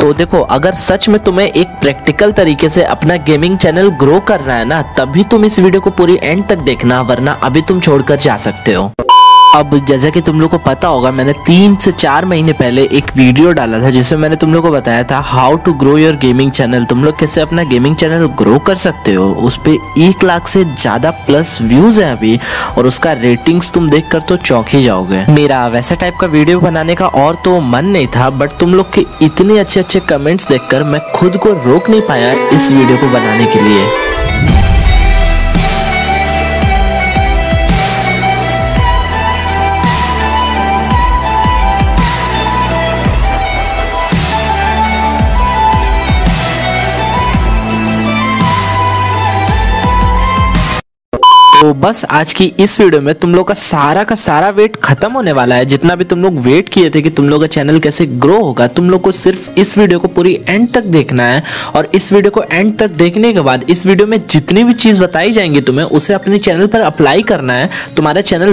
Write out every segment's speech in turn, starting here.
तो देखो, अगर सच में तुम्हें एक प्रैक्टिकल तरीके से अपना गेमिंग चैनल ग्रो करना है ना, तभी तुम इस वीडियो को पूरी एंड तक देखना, वरना अभी तुम छोड़कर जा सकते हो। अब जैसा कि तुम लोग को पता होगा, मैंने 3 से 4 महीने पहले एक वीडियो डाला था जिसमें मैंने तुम लोग को बताया था how to grow your gaming channel. तुम लोग कैसे अपना गेमिंग चैनल ग्रो कर सकते हो। उस पे 1 लाख से ज्यादा प्लस व्यूज है अभी, और उसका रेटिंग्स तुम देखकर तो चौंक ही जाओगे। मेरा वैसा टाइप का वीडियो बनाने का और तो मन नहीं था, बट तुम लोग के इतने अच्छे अच्छे कमेंट्स देखकर मैं खुद को रोक नहीं पाया इस वीडियो को बनाने के लिए। तो बस आज की इस वीडियो में तुम लोग का सारा वेट खत्म होने वाला है। जितना भी तुम लोग वेट किए थे कि तुम लोग का चैनल कैसे ग्रो होगा, तुम लोग को सिर्फ इस वीडियो को पूरी एंड तक देखना है। और इस वीडियो को एंड तक देखने के बाद इस वीडियो में जितनी भी चीज बताई जाएंगी तुम्हें, उसे अपने चैनल पर अप्लाई करना है। तुम्हारा चैनल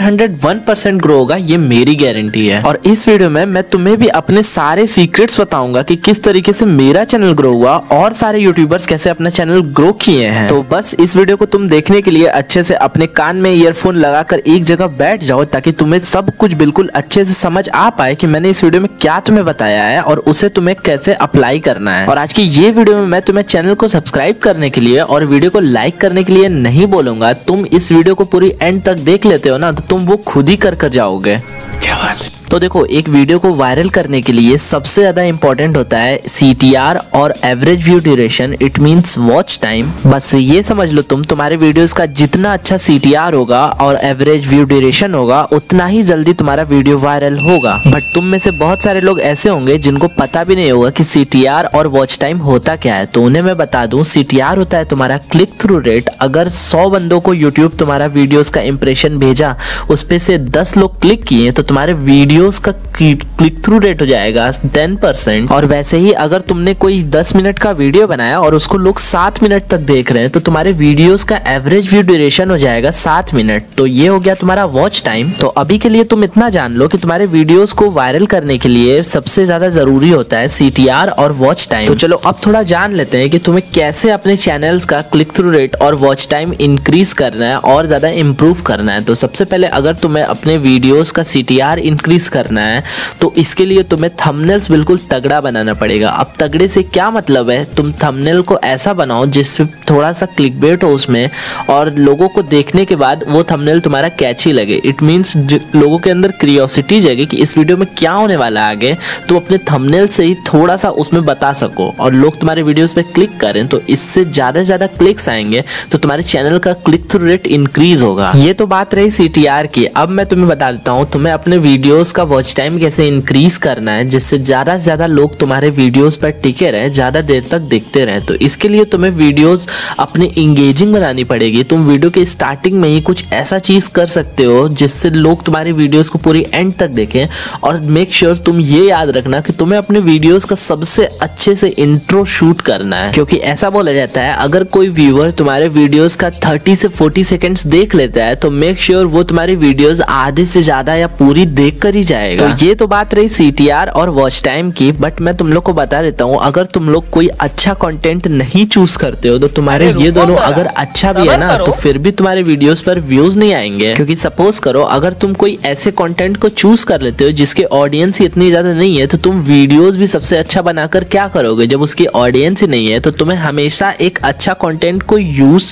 101% ग्रो होगा, ये मेरी गारंटी है। और इस वीडियो में मैं तुम्हें भी अपने सारे सीक्रेट्स बताऊंगा कि किस तरीके से मेरा चैनल ग्रो हुआ और सारे यूट्यूबर्स कैसे अपना चैनल ग्रो किए हैं। तो बस इस वीडियो को तुम देखने के लिए अच्छे से अपने कान में ईयरफोन लगाकर एक जगह बैठ जाओ, ताकि तुम्हें सब कुछ बिल्कुल अच्छे से समझ आ पाए कि मैंने इस वीडियो में क्या तुम्हें बताया है और उसे तुम्हें कैसे अप्लाई करना है। और आज की ये वीडियो में मैं तुम्हें चैनल को सब्सक्राइब करने के लिए और वीडियो को लाइक करने के लिए नहीं बोलूंगा। तुम इस वीडियो को पूरी एंड तक देख लेते हो ना, तो तुम वो खुद ही कर जाओगे। क्या बात है। तो देखो, एक वीडियो को वायरल करने के लिए सबसे ज्यादा इंपॉर्टेंट होता है CTR और average view duration, it means watch time. बस ये समझ लो, तुम्हारे वीडियोस का जितना अच्छा CTR होगा और एवरेज व्यू ड्यूरेशन होगा, उतना ही जल्दी तुम्हारा वीडियो वायरल होगा। बट तुम में से बहुत सारे लोग ऐसे होंगे जिनको पता भी नहीं होगा कि CTR और वॉच टाइम होता क्या है। तो उन्हें मैं बता दूं, CTR होता है तुम्हारा क्लिक थ्रू रेट। अगर 100 बंदों को यूट्यूब तुम्हारा वीडियोस का इंप्रेशन भेजा, उस पे से 10 लोग क्लिक किए, तो तुम्हारे वीडियोस का क्लिक थ्रू रेट हो जाएगा 10%। और वैसे ही अगर तुमने कोई 10 मिनट का वीडियो बनाया और उसको लोग 7 मिनट तक देख रहे हैं, तो तुम्हारे वीडियोस का एवरेज व्यू ड्यूरेशन हो जाएगा 7 मिनट। तो ये हो गया तुम्हारा वॉच टाइम। तो अभी के लिए तुम इतना जान लो कि तुम्हारे वीडियोस को वायरल करने के लिए सबसे ज्यादा जरूरी होता है CTR और वॉच टाइम। तो चलो अब थोड़ा जान लेते हैं कि तुम्हें कैसे अपने चैनल्स का क्लिक थ्रू रेट और वॉच टाइम इंक्रीज करना है और ज्यादा इंप्रूव करना है। तो सबसे पहले अगर तुम्हें अपने वीडियोस का CTR इंक्रीज करना है, तो इसके लिए तुम्हें थंबनेल्स बिल्कुल तगड़ा बनाना पड़ेगा। अब तगड़े से क्या मतलब है, तुम थंबनेल को ऐसा बनाओ जिससे थोड़ा सा क्लिकबेट हो उसमें, और लोगों को देखने के बाद वो थंबनेल तुम्हारा कैची लगे। इट मींस लोगों के अंदर क्यूरियोसिटी जगे कि इस वीडियो में क्या होने वाला है आगे, तो अपने थंबनेल से ही थोड़ा सा उसमें बता सको और लोग तुम्हारे वीडियोस पे क्लिक करें। तो इससे ज्यादा से ज्यादा क्लिक्स आएंगे, तो तुम्हारे चैनल का क्लिक थ्रू रेट इंक्रीज होगा। ये तो बात रही CTR की। अब मैं तुम्हें बता देता हूँ तुम्हें अपने वीडियोस का वॉच टाइम कैसे इंक्रीज करना है, जिससे ज्यादा से ज्यादा लोग तुम्हारे वीडियोस पर टिके रहे, ज्यादा देर तक देखते रहे। तो इसके लिए तुम्हें वीडियोस अपने इंगेजिंग बनानी पड़ेगी। तुम वीडियो के स्टार्टिंग में ही कुछ ऐसा चीज कर सकते हो जिससे लोग तुम्हारी वीडियोस को पूरी एंड तक देखें। और मेक श्योर तुम ये याद रखना कि तुम्हें अपने वीडियोस का सबसे अच्छे से इंट्रो शूट करना है, क्योंकि ऐसा बोला जाता है अगर कोई व्यूअर तुम्हारे वीडियोस का 30 से 40 सेकेंड्स देख लेता है, तो मेक श्योर वो तुम्हारी वीडियोस आधे से ज्यादा या पूरी देख कर ही जाएगा। तो ये तो बात रही CTR और वॉच टाइम की। बट मैं तुम लोग को बता देता हूँ, अगर तुम लोग कोई अच्छा कंटेंट नहीं चूज करते हो, तो तुम्हारे ये दोनों अगर अच्छा भी है ना, तो फिर भी तुम्हारे वीडियोस पर व्यूज नहीं आएंगे। क्योंकि सपोज करो अगर तुम कोई ऐसे कंटेंट को चूज कर लेते हो जिसके ऑडियंस ही इतनी ज्यादा नहीं है, तो तुम वीडियोस भी सबसे अच्छा बनाकर क्या करोगे जब उसकी ऑडियंस ही नहीं है। तो तुम्हें हमेशा एक अच्छा कंटेंट को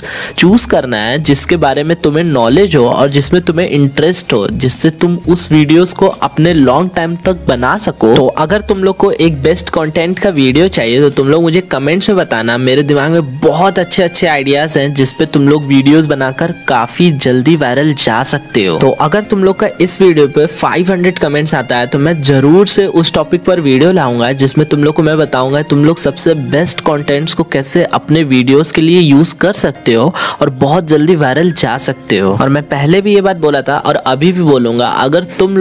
चूज करना है जिसके बारे में तुम्हें नॉलेज हो और जिसमें तुम्हें इंटरेस्ट हो, जिससे तुम उस वीडियोस को अपने लॉन्ग टाइम तक बना सको। तो अगर तुम लोग को एक बेस्ट कंटेंट का वीडियो चाहिए, तो तुम लोग मुझे कमेंट्स में बताना। मेरे दिमाग में बहुत अच्छे अच्छे आइडियाज हैं जिसपे तुम लोग वीडियोस बनाकर काफी जल्दी वायरल जा सकते हो। तो अगर तुम लोग का इस वीडियो पे 500 कमेंट्स आता है, तो मैं जरूर से उस टॉपिक पर वीडियो लाऊंगा जिसमें तुम लोग को मैं बताऊंगा तुम लोग सबसे बेस्ट कंटेंट्स को कैसे अपने वीडियोस के लिए यूज कर सकते हो और बहुत जल्दी वायरल जा सकते हो। और मैं पहले भी ये बात बोला था और अभी भी बोलूंगा, अगर तुम लोग अभी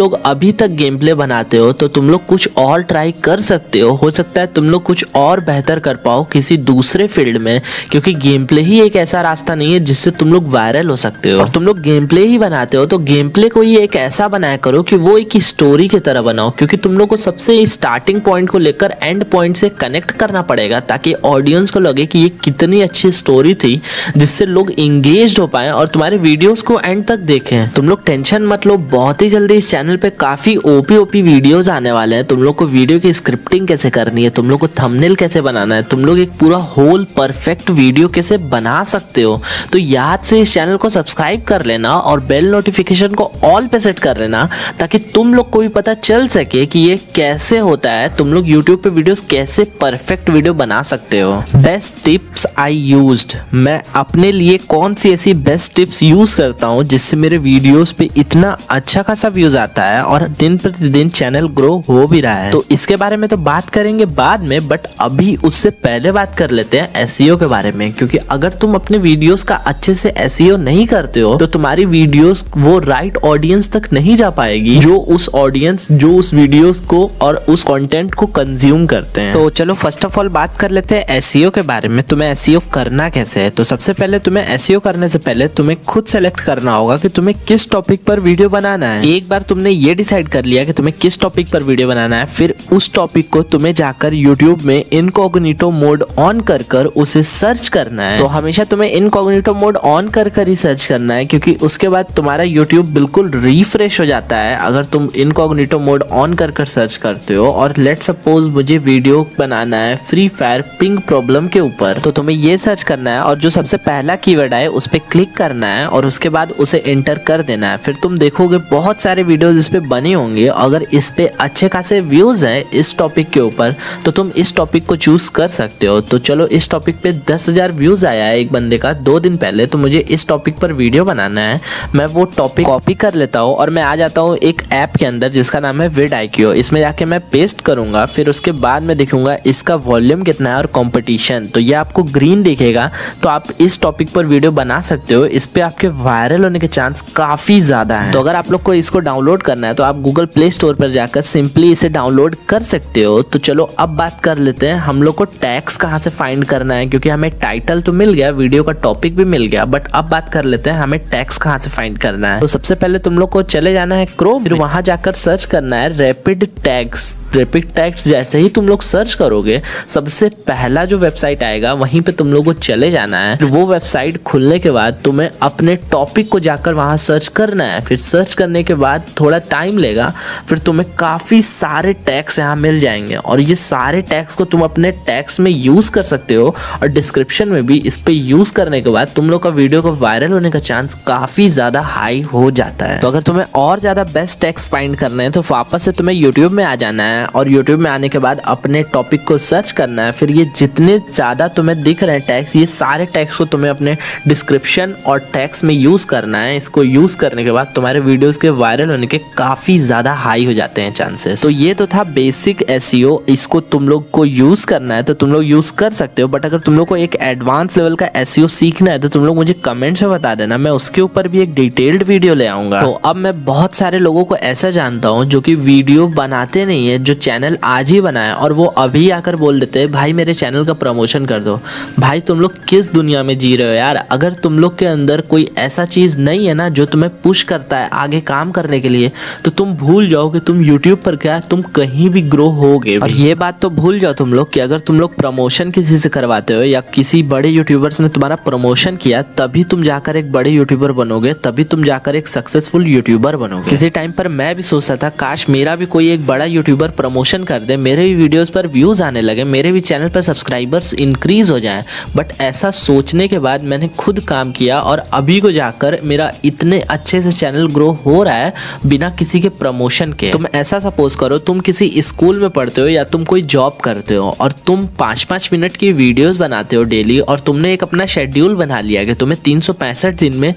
अभी तक गेम प्ले बनाते हो तो तुम लोग कुछ और ट्राई कर सकते हो सकता है तुम लोग कुछ और बेहतर कर पाओ किसी दूसरे फील्ड में, क्योंकि गेम प्ले ही एक ऐसा रास्ता नहीं है जिससे तुम लोग वायरल हो सकते हो। और तुम लोग गेम प्ले ही बनाते हो तो गेम प्ले को ही एक ऐसा बनाया करो कि वो एक स्टोरी की तरह बनाओ, क्योंकि तुम लोग को सबसे स्टार्टिंग पॉइंट को लेकर एंड पॉइंट से कनेक्ट करना पड़ेगा ताकि ऑडियंस को लगे कि ये कितनी अच्छी स्टोरी थी जिससे लोग इंगेज हो पाए और तुम्हारे वीडियोस को एंड तक देखें। तुम लोग टेंशन मत लो, बहुत ही जल्दी इस चैनल पे काफी ओपी वीडियोस आने वाले हैं। तुम लोग को वीडियो की स्क्रिप्टिंग कैसे करनी है, तुम लोग को थंबनेल कैसे बनाना है, तुम लोग एक पूरा होल परफेक्ट वीडियो कैसे बना सकते हो, तो याद से इस चैनल को सब्सक्राइब कर लेना और बेल नोटिफिकेशन को ऑल पे सेट कर लेना ताकि तुम लोग को भी पता चल सके कि ये कैसे होता है, तुम लोग यूट्यूब पे वीडियोस कैसे परफेक्ट वीडियो बना सकते हो। बेस्ट टिप्स आई यूज्ड, मैं अपने लिए कौन सी ऐसी बेस्ट टिप्स यूज करता हूँ जिससे मेरे वीडियोस पे इतना अच्छा खासा व्यूज आता है और दिन प्रतिदिन चैनल ग्रो हो भी रहा है। तो इसके बारे में तो बात करेंगे बाद में, बट अभी उससे पहले बात कर लेते हैं एसईओ के बारे में, क्योंकि अगर तुम अपने वीडियोस का अच्छे से एसईओ नहीं करते हो तो तुम्हारी वीडियोस वो राइट ऑडियंस तक नहीं जा पाएगी जो उस ऑडियंस जो उस वीडियोस को और उस कंटेंट को कंज्यूम करते हैं। तो चलो फर्स्ट ऑफ ऑल बात कर लेते हैं एसईओ के बारे में। तुम्हें एसईओ करना कैसे है, तो सबसे पहले तुम्हें एसईओ करने से पहले तुम्हें खुद सेलेक्ट करना होगा कि तुम्हें किस टॉपिक पर वीडियो बनाना है। एक बार तुमने ये डिसाइड कर लिया कि तुम्हें किस टॉपिक पर वीडियो बनाना है, फिर उस टॉपिक को तुम्हें जाकर यूट्यूब में इनकॉग्निटो मोड ऑन कर उसे सर्च करना है। तो हमेशा तुम्हें इनकॉग्निटो मोड ऑन कर ही सर्च करना है, क्योंकि उसके बाद तुम्हारा यूट्यूब बिल्कुल रिफ्रेश हो जाता है अगर तुम इनकॉग्निटो मोड ऑन कर सर्च करते हो। और लेट सपोज मुझे वीडियो बनाना है फ्री फायर पिंग प्रॉब्लम के ऊपर, तो तुम्हें ये सर्च करना है और जो सबसे पहला कीवर्ड है उस पर क्लिक करना है और उसके बाद उसे एंटर कर देना है। फिर तुम देखोगे बहुत सारे वीडियोस इस पे बने होंगे, अगर इस पे अच्छे खासे व्यूज हैं इस टॉपिक के ऊपर तो तुम इस टॉपिक को चूज कर सकते हो। तो चलो इस टॉपिक पे 10,000 व्यूज आया है एक बंदे का 2 दिन पहले, तो मुझे इस टॉपिक पर वीडियो बनाना है। मैं वो टॉपिक कॉपी कर लेता हूँ और मैं आ जाता हूँ एक ऐप के अंदर जिसका नाम है विडिक्यू। इसमें जाके मैं पेस्ट करूंगा, फिर उसके बाद में देखूंगा इसका वॉल्यूम कितना है और कंपटीशन, तो ये आपको ग्रीन दिखेगा। तो आप इस टॉपिक पर वीडियो बना सकते हो, इस पे आपके वायरल होने के चांस काफी ज्यादा है। तो अगर आप लोग को इसको डाउनलोड करना है तो आप गूगल प्ले स्टोर पर जाकर सिंपली इसे डाउनलोड कर सकते हो। तो चलो अब बात कर लेते हैं हम लोग को टैग्स कहाँ से फाइंड करना है, क्योंकि हमें टाइटल तो मिल गया, वीडियो का टॉपिक भी मिल गया, बट अब बात कर लेते हैं हमें टैग्स कहाँ से फाइंड करना है। तो सबसे पहले तुम लोग को चले जाना है क्रोम, फिर वहां जाकर सर्च करना है रैपिड टैग्स। रैपिड टैग्स जैसे ही तुम लोग सर्च करोगे सबसे पहला जो वेबसाइट आएगा वहीं पे तुम लोग को चले जाना है। फिर वो वेबसाइट खुलने के बाद तुम्हें अपने टॉपिक को जाकर वहां सर्च करना है। फिर सर्च करने के बाद थोड़ा टाइम लेगा, फिर तुम्हें काफी सारे टैग्स यहाँ मिल जाएंगे और ये सारे टैग्स को तुम अपने टैग्स में यूज कर सकते हो और डिस्क्रिप्शन में भी इस पे यूज करने के बाद तुम लोग का वीडियो को वायरल होने का चांस काफी ज्यादा हाई हो जाता है। तो अगर तुम्हें और ज्यादा बेस्ट टैग्स फाइंड करने हैं तो वापस से तुम्हें यूट्यूब में आ जाना है और यूट्यूब में आने के बाद अपने टॉपिक को सर्च करना है। फिर ये जितने ज्यादा तुम्हें दिख रहे हैं टैग्स, ये सारे टैग्स को तुम्हें अपने डिस्क्रिप्शन और टैग्स में यूज करना है। इसको यूज करने के बाद तुम्हारे वीडियोस के वायरल होने के काफी ज्यादा हाई हो जाते हैं चांसेस। तो ये तो था बेसिक एसईओ, इसको तुम लोग को यूज करना है तो तुम लोग यूज कर सकते हो, बट अगर तुम लोग को एक एडवांस लेवल का एसईओ सीखना है तो तुम लोग मुझे कमेंट्स में बता देना, मैं उसके ऊपर भी एक डिटेल्ड वीडियो ले आऊंगा। तो अब मैं बहुत सारे लोगों को ऐसा जानता हूँ जो कि वीडियो बनाते नहीं है, जो चैनल आज ही बनाया और वो अभी आकर बोल देते हैं भाई मेरे चैनल का प्रमोशन कर दो। भाई तुम लोग किस दुनिया में जी रहे हो यार? अगर तुम लोग के अंदर कोई ऐसा चीज नहीं है ना जो तुम्हें पुश करता है आगे काम करने के लिए, तो तुम भूल जाओ कि तुम यूट्यूब पर क्या तुम कहीं भी ग्रो होगे। और ये बात तो भूल जाओ तुम लोग कि अगर तुम लोग प्रमोशन किसी से करवाते हो या किसी बड़े यूट्यूबर्स ने तुम्हारा प्रमोशन किया तभी तुम जाकर एक बड़े यूट्यूबर बनोगे, तभी तुम जाकर एक सक्सेसफुल यूट्यूबर बनोगे। किसी टाइम पर मैं भी सोचता था काश मेरा भी कोई एक बड़ा यूट्यूबर प्रमोशन कर दे, मेरे भी वीडियोस पर व्यूज आने लगे, मेरे भी चैनल पर सब्सक्राइबर्स इंक्रीज हो जाएं। बट ऐसा सोचने के बाद मैंने खुद काम किया और अभी को जाकर मेरा इतने अच्छे से चैनल ग्रो हो रहा है बिना किसी के प्रमोशन के। तुम ऐसा सपोज करो तुम किसी स्कूल में पढ़ते हो या तुम कोई जॉब करते हो और तुम 5-5 मिनट की वीडियोस बनाते हो डेली और तुमने एक अपना शेड्यूल बना लिया कि तुम्हें 365 दिन में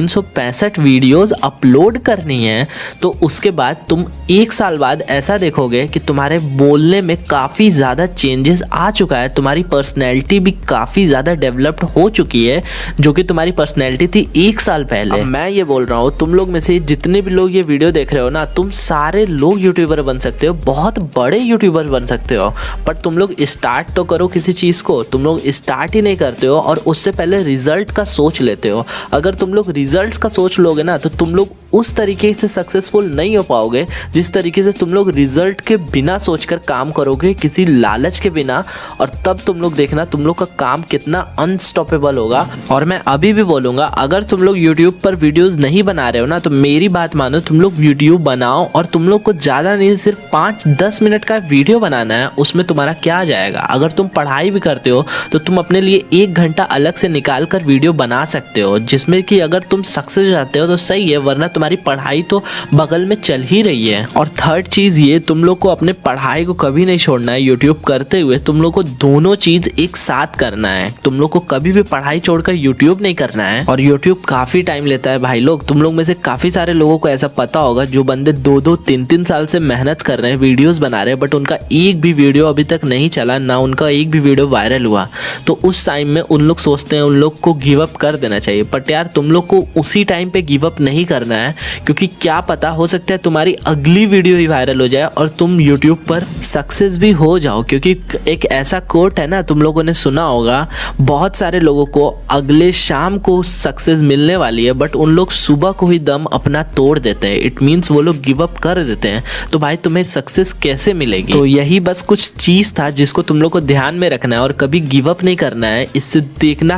365 वीडियोस अपलोड करनी है। तो उसके बाद तुम 1 साल बाद ऐसा देखोगे कि तुम्हारे बोलने में काफ़ी ज़्यादा चेंजेस आ चुका है, तुम्हारी पर्सनैलिटी भी काफ़ी ज़्यादा डेवलप्ड हो चुकी है, जो कि तुम्हारी पर्सनैलिटी थी 1 साल पहले। मैं ये बोल रहा हूँ, तुम लोग में से जितने भी लोग ये वीडियो देख रहे हो ना, तुम सारे लोग यूट्यूबर बन सकते हो, बहुत बड़े यूट्यूबर बन सकते हो, पर तुम लोग स्टार्ट तो करो किसी चीज़ को। तुम लोग स्टार्ट ही नहीं करते हो और उससे पहले रिजल्ट का सोच लेते हो। अगर तुम लोग रिजल्ट्स का सोच लोगे ना, तो तुम लोग उस तरीके से सक्सेसफुल नहीं हो पाओगे जिस तरीके से तुम लोग रिजल्ट के बिना सोचकर काम करोगे, किसी लालच के बिना। और तब तुम लोग देखना तुम लोग का काम कितना अनस्टॉपेबल होगा। और मैं अभी भी बोलूँगा, अगर तुम लोग यूट्यूब पर वीडियोज़ नहीं बना रहे हो ना, तो मेरी बात मानो, तुम लोग वीडियो बनाओ। और तुम लोग को ज़्यादा नहीं, सिर्फ 5-10 मिनट का वीडियो बनाना है, उसमें तुम्हारा क्या जाएगा। अगर तुम पढ़ाई भी करते हो तो तुम अपने लिए 1 घंटा अलग से निकाल कर वीडियो बना सकते हो, जिसमें कि अगर तुम सक्सेस हो जाते हो तो सही है, वरना तुम्हारी पढ़ाई तो बगल में चल ही रही है। और थर्ड चीज़ ये, तुम लोग को अपने पढ़ाई को कभी नहीं छोड़ना है। यूट्यूब करते हुए तुम लोग को दोनों चीज़ एक साथ करना है। तुम लोग को कभी भी पढ़ाई छोड़कर यूट्यूब नहीं करना है। और यूट्यूब काफ़ी टाइम लेता है भाई लोग। तुम लोग में से काफ़ी सारे लोगों को ऐसा पता होगा जो बंदे 2-2, 3-3 साल से मेहनत कर रहे हैं, वीडियोज़ बना रहे हैं, बट उनका एक भी वीडियो अभी तक नहीं चला, ना उनका एक भी वीडियो वायरल हुआ। तो उस टाइम में उन लोग सोचते हैं उन लोग को गिव अप कर देना चाहिए, बट यार तुम लोग को उसी टाइम पे गिव अप नहीं करना है, क्योंकि क्या पता, हो सकता है तुम्हारी अगली वीडियो ही वायरल हो जाए और तुम यूट्यूब पर सक्सेस भी हो जाओ। क्योंकि एक ऐसा कोट है ना, तुम लोगों ने सुना होगा, बहुत सारे लोगों को अगले शाम को सक्सेस मिलने वाली है, बट उन लोग सुबह को ही दम अपना तोड़ देते हैं। इट मीन्स वो लोग गिव अप कर देते हैं। तो भाई तुम्हें सक्सेस कैसे मिलेगी? तो यही बस कुछ चीज़ था जिसको तुम लोग को ध्यान में रखना है और कभी गिव अप नहीं करना है। इससे देखना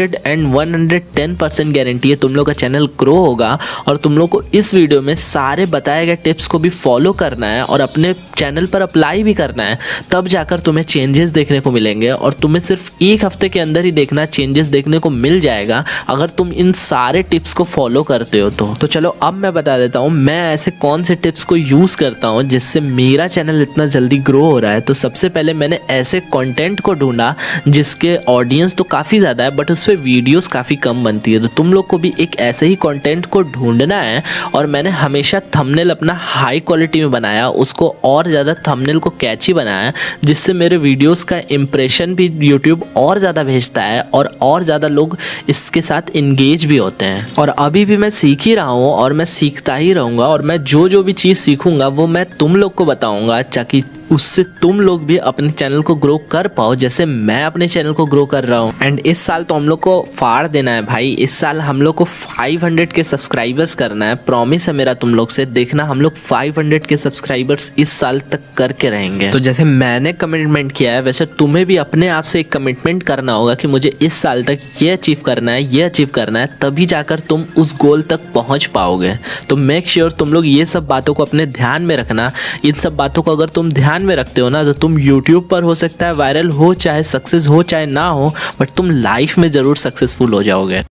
110% गारंटी है तुम लोग का चैनल ग्रो होगा। और तुम लोग को इस वीडियो में सारे बताए गए टिप्स को भी फॉलो करना है और अपने चैनल पर अप्लाई भी करना है, तब जाकर तुम्हें चेंजेस देखने को मिलेंगे। और तुम्हें सिर्फ 1 हफ्ते के अंदर ही देखना चेंजेस देखने को मिल जाएगा, अगर तुम इन सारे टिप्स को फॉलो करते हो तो चलो अब मैं बता देता हूँ मैं ऐसे कौन से टिप्स को यूज़ करता हूँ जिससे मेरा चैनल इतना जल्दी ग्रो हो रहा है। तो सबसे पहले मैंने ऐसे कंटेंट को ढूंढा जिसके ऑडियंस तो काफ़ी ज़्यादा है, बट उस पर वीडियोज़ काफ़ी कम बनती है। तो तुम लोग को भी एक ऐसे ही कंटेंट को ढूंढना है। और मैंने हमेशा थंबनेल अपना हाई क्वालिटी में बनाया, उसको और ज़्यादा थंबनेल को कैची बनाया, जिससे मेरे वीडियोस का इंप्रेशन भी यूट्यूब और ज़्यादा भेजता है और ज़्यादा लोग इसके साथ इंगेज भी होते हैं। और अभी भी मैं सीख ही रहा हूँ और मैं सीखता ही रहूँगा। और मैं जो भी चीज़ सीखूँगा वो मैं तुम लोग को बताऊँगा, ताकि उससे तुम लोग भी अपने चैनल को ग्रो कर पाओ, जैसे मैं अपने चैनल को ग्रो कर रहा हूँ। एंड इस साल तो हम लोग को फाड़ देना है भाई। इस साल हम लोग को 500 के सब्सक्राइबर्स करना है। प्रॉमिस है मेरा तुम लोग से, देखना हम लोग 500 के सब्सक्राइबर्स इस साल तक करके रहेंगे। तो जैसे मैंने कमिटमेंट किया है, वैसे तुम्हें भी अपने आप से एक कमिटमेंट करना होगा कि मुझे इस साल तक ये अचीव करना है, ये अचीव करना है, तभी जाकर तुम उस गोल तक पहुँच पाओगे। तो मेक श्योर तुम लोग ये सब बातों को अपने ध्यान में रखना। इन सब बातों को अगर तुम ध्यान में रखते हो ना, तो तुम YouTube पर हो सकता है वायरल हो, चाहे सक्सेस हो चाहे ना हो, बट तुम लाइफ में ज़रूर सक्सेसफुल हो जाओगे।